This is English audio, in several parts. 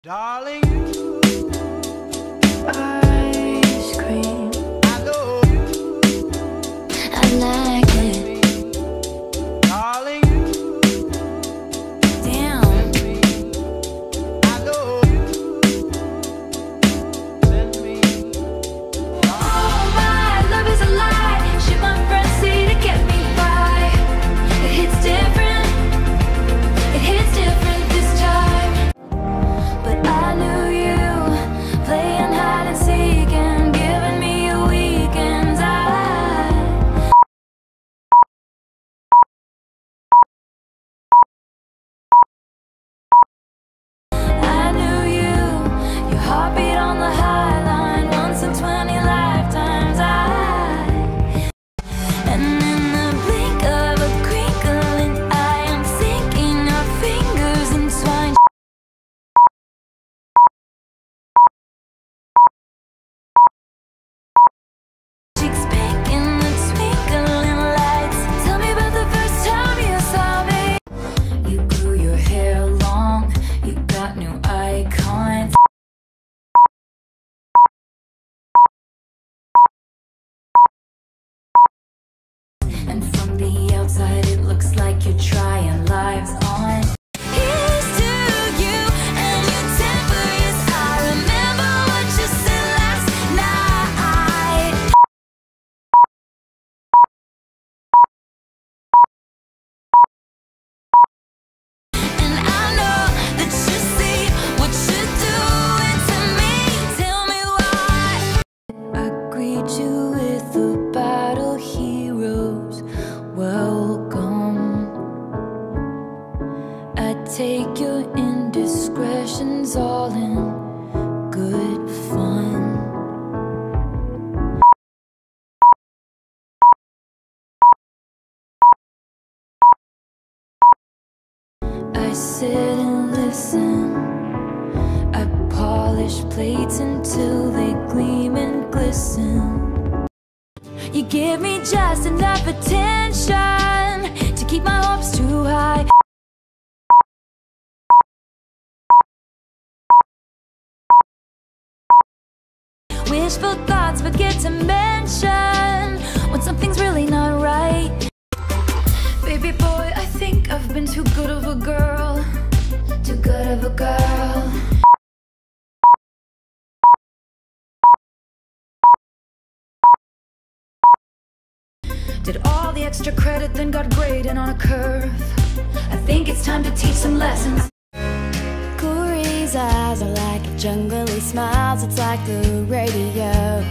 Darling, you Ice cream, I know you, I like it. darling, you Damn, I know you, send me. oh my love is a lie. Shit my friends see to get me by. It hits different, it hits different this time. But I knew you, playing hide and seek and giving me a weekend's I knew you, your heartbeat on the high line, once in 20 lifetimes. And in the blink of a crinkling eye, I'm sinking our fingers entwined. Cheeks pink in the twinkling lights. Tell me about the first time you saw me. You grew your hair long, you got new icons. And from the outside it looks like you're trying lives on. Here's to you and your temper, yes, I remember what you said last night. And I know that you see what you're doing to me. Tell me why. I greet you with a battle heroes welcome. I take your indiscretions all in good fun. I sit and listen. I polish plates until they gleam and glisten. You give me just enough attention to keep my hopes too high. Wishful thoughts forget to mention when something's really not right. Baby boy, I think I've been too good of a girl. Too good of a girl. Did all the extra credit, then got graded on a curve. I think it's time to teach some lessons. Corey's eyes are like a jungle, he smiles, it's like the radio.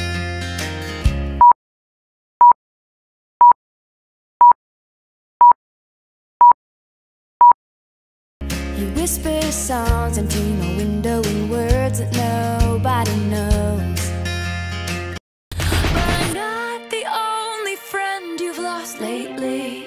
He whispers songs into my window in words that nobody knows. But I'm not the only friend you've lost lately.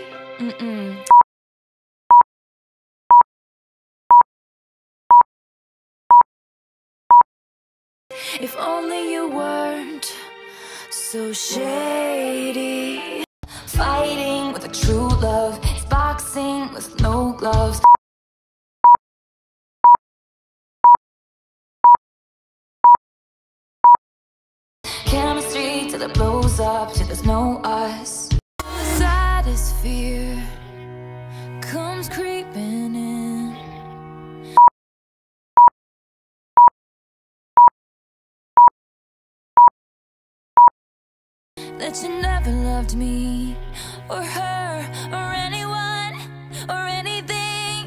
If only you weren't so shady. Fighting with a true love, it's boxing with no gloves. Chemistry till it blows up, till there's no us. The saddest fear comes creeping in. That you never loved me, or her, or anyone, or anything.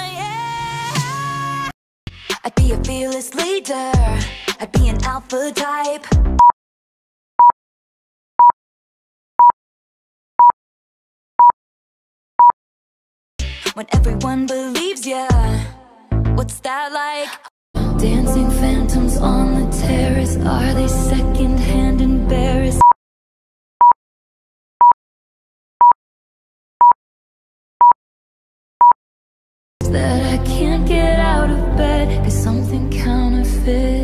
Yeah. I'd be a fearless leader, I'd be an alpha type. When everyone believes ya, what's that like? Dancing phantoms on the terrace, are they secondhand embarrassed? That I can't get out of bed, 'cause something counterfeit